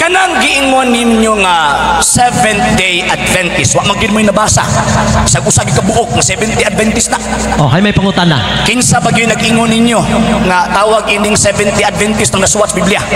kanang giingon ninyo nga Seventh-day Adventist, wa magin mo'y nabasa. Usag-usag kabuok nga Seventh-day Adventist na. Oh, hay may pangutana. Kinsa ba gyud nag-ingon ninyo nga tawag ining Seventh-day Adventist nang nasuwat sa Biblia?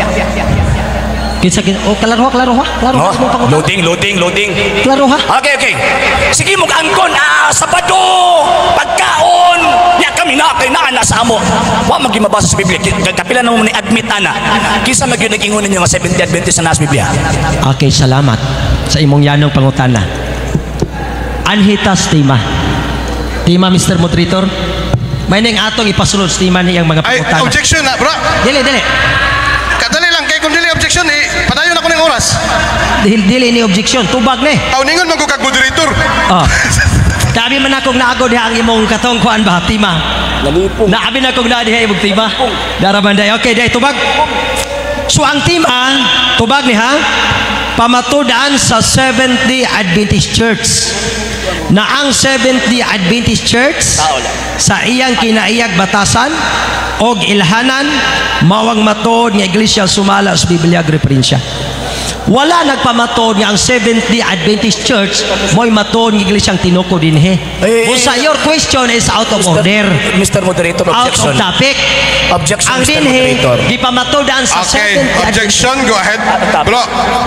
Kinsa oh, klaro ha. Loading. Klaro ha. Okay. Sige mo angkon, Sabado, pagkaon, nya kami na kay naa sa amo. Wa magi mabasa sa Biblia. Kapila na mo ni admit ana. Kinsa man gyud nag-ingon ninyo nga Seventh-day Adventist na sa Biblia? Okay, salamat sa imong yanong pangutana. Anhitas tema, Mr. Moderator. May nang atong ipasulod sa tema niyang mga pangutana. Ay, objection na, bro. Dili. Kadali lang kay kung dili objection padayon ako ng oras. Dili ni objection, tubag ni. Aw ningon man ko kag moderator. Oh. Dabi man akong naagod ang imong katong kuan ba tema. Naabi na akong naadiha imong tema. Daraman day. Okay, day tubag. So ang tema, tubag ni ha, pamatudan sa Seventh-day Adventist Church. Na ang Seventh-day Adventist Church sa iyang kinaiyag batasan og ilhanan mawang matod nga iglesia sumala sa Biblia ag referensya. Wala nagpamatod nga ang Seventh-day Adventist Church mo'y matod nga iglesyang tinuko dinhi. Busa your question is out of order. Mr. Moderator, objection. Out of topic. Objection, ang Mr. dinhi Moderator. gipamatodan sa Seventh-day Objection, go ahead. Bro.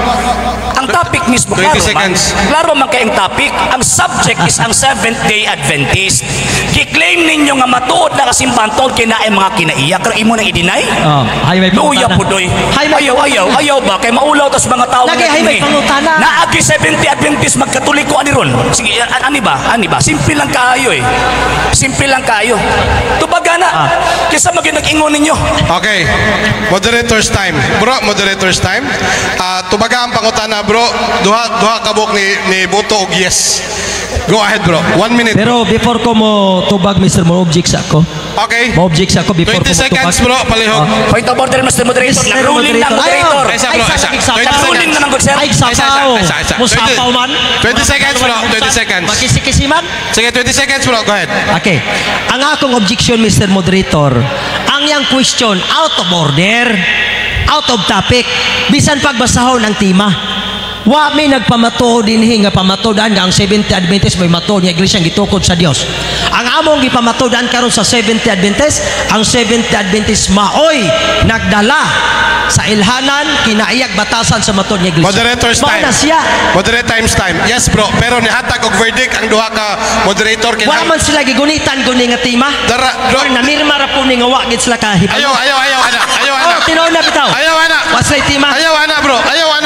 Ang topic mismo, 20 seconds. Klaro man kay ang topic. Ang subject is ang Seventh-day Adventist. Kiklaim ninyo nga matuod na kasimbahan tol kinaay mga kinaiyak. Pero imo nang i-deny? Hay may Luya po doy. Ayaw ba? Kay maulaw tas mga tao Lagi hay may pangutana. Naagi 70 Adventist magkatoliko ani ron. Sige, ani ba? Simple lang kaayo eh. Simple lang kaayo. Tubaga na. Kisa maging nag-ingon ninyo. Okay. Moderator's time. Bro, moderator's time. Tubaga ang pangutana, bro. Duha kabuk ni Boto og yes. Go ahead, bro. 1 minute. Pero before ko mo tubag, Mr. mo object sa ako. Okay. Mo object sa ako before 20 ko mo seconds, tubag. bro. Palihog. Point of order, Mr. Moderator. Nag-ruling na moderator. Isa, bro. Isa. 20 Nag-ruling na ng good sir. Ay, sapaw. Isa. Musapaw man. 20 seconds, bro. 20 seconds. Makisi-kisiman. Sige, 20 seconds, bro. Go ahead. Okay. Ang akong objection, Mr. Moderator, ang yang question, out of order, out of topic, bisan pagbasahon ang tema. Wa may nagpamatuod dinhi nga pamatudan nga ang Seventh-day Adventist may matuod nga iglesia gitukod sa Dios. Ang among gipamatudan karon sa Seventh-day Adventist, ang Seventh-day Adventist maoy nagdala sa ilhanan kinaiyag batasan sa matuod nga iglesia. Moderator's time. Siya. Moderate time's time. Yes, bro. Pero nihatag og verdict ang duha ka moderator Wala man sila gigunitan guni nga tema. Bro, namirma ra po ni nga wa gid sila kahit. Ayaw ana. Oh, tinuod na bitaw. Ayaw ana. Wasay tema. Ayaw ana, bro.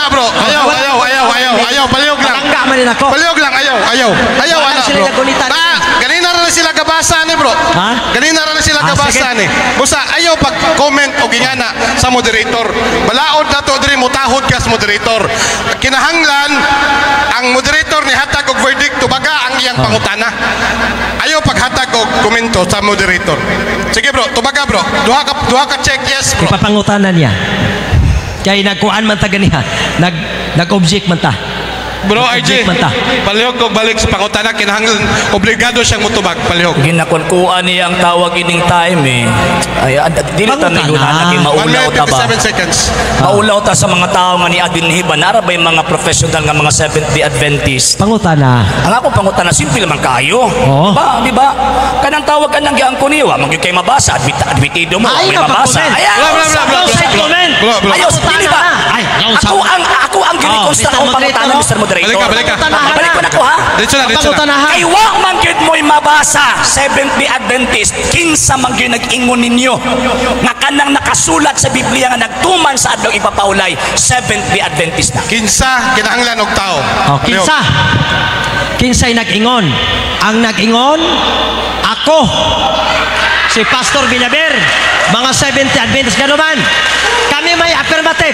Ayaw, palihog lang. Tangga man din ako. Palihog lang, ayaw ana, sila bro. nagunitan. Ganina ra sila kabasa ni, bro. Ha? Ganina ra sila kabasa ni. Busa ayaw pag-comment o gingana sa moderator. Balaod na to diri mutahod ka sa moderator. Kinahanglan ang moderator ni hatag og verdict tubaga ang iyang pangutana. Ayaw paghatag og komento sa moderator. Sige, bro, tubaga, bro. Duha ka check, yes, bro. Ipapangutanan niya. Kaya nagkuan man ta ganiha. Nag-object man ta. Bro, RJ, palihog ko balik sa pangutana, kinahanglan obligado siyang mutubag, palihog. Ginakunkuan niya ang tawag ining time eh. Ay, dili ta nigunan naging maulaw ta ba? 1 minute 57 seconds. Maulaw ta sa mga tao nga ni adinhiban nara ba yung mga professional nga mga Seventh-day Adventist. Pangutana. Ang akong pangutana simple man kayo. Oo. Di ba? Kanang tawag ka nang giangko niyo, magyo kay mabasa, admitido mo, may mabasa. Bro. Ayaw, dili ba? Ako ang ginikonsta akong pangutana, Mr. Moderator. Balik ka. Balik ko na ko ha. Dito na. Ay wa man gyud mo'y mabasa Seventh-day Adventist kinsa man gyud nag-ingon ninyo nga kanang nakasulat sa Biblia nga nagtuman sa adlaw ipapaulay Seventh-day Adventist na. Kinsa kinahanglan og tao. Kinsay nag-ingon. Ang nag-ingon ako si Pastor Villaver, mga Seventh-day Adventist ganoman. Kami may affirmative.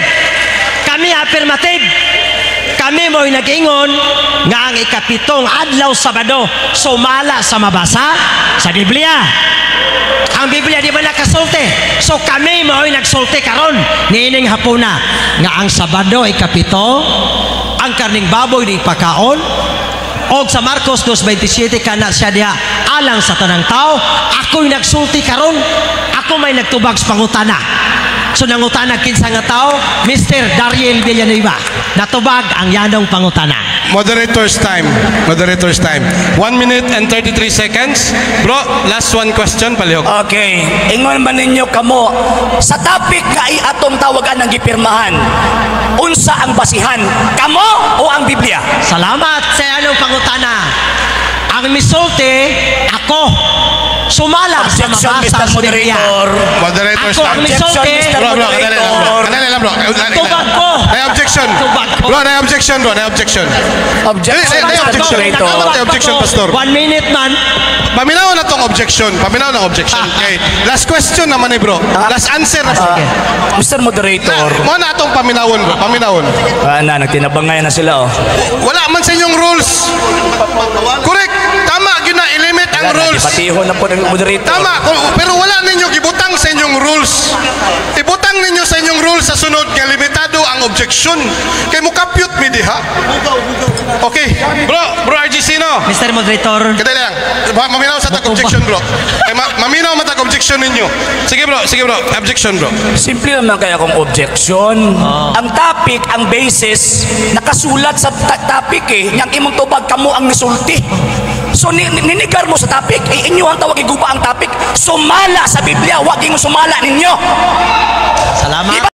Kami mo'y nag-ingon nga ang ikapitong adlaw Sabado sumala sa mabasa sa Biblia. Ang Biblia di ba nakasulti? So kami mo'y nagsulti karon niining hapuna nga ang Sabado ikapito, ang karning baboy di pakaon, og sa Marcos 2:27 kana siya diha alang sa tanang tao. Ako'y nagsulti karon, ako may nagtubag sa pangutana. So nangutana kinsa nga tao, Mr. Dariel Villanueva. Natubag ang yanong pangutana. Moderator's time. Moderator's time. 1 minute and 33 seconds. Bro, last one question, palihog. Okay, ingon man ninyo kamo sa topic nga atong tawagan ng gipirmahan. Unsa ang basihan? Kamo o ang Biblia? Salamat sa yanong pangutana. Ang misulti, ako. Sumala sa Objection, mabasa Mr. sa Biblia. Moderator. Moderator's Ako ang time. misulti. Mr. Bro, Moderator. kadali lang, bro. Tubag ko. Ay, objection. Tubag ko. Bro, ay objection, bro. Ay objection. Objection, Ay, Mr. objection. Moderator. Ay, objection, Pastor. 1 minute man. Paminaw na tong objection. Paminaw na objection. Okay. Last question naman ni bro. Last answer na. Mr. Moderator. Mo na atong paminawon, bro. Paminawon. Nagtinabangay na sila, oh. Wala man sa inyong rules. Correct. Tama, gina-limit ang rules. Patihon na po ng moderator. Tama, pero wala ninyo gibutang sa inyong rules. Ibutang ninyo sa inyong rules sa sunod nga limitado ang objection. Kay mo kapyut mi diha. Okay. Bro RGC no. Mr. Moderator. Kadali lang. Maminaw sa tag objection, bro. Kay maminaw matag objection ninyo. Sige bro. Objection, bro. Simple naman kaya kung objection. Ang topic, ang basis, nakasulat sa topic eh. Yang imong tubag kamo ang misulti. So ninigar mo sa topic, inyo ang tawag iguba ang topic. Sumala sa Biblia, wag mo sumala ninyo. Salamat.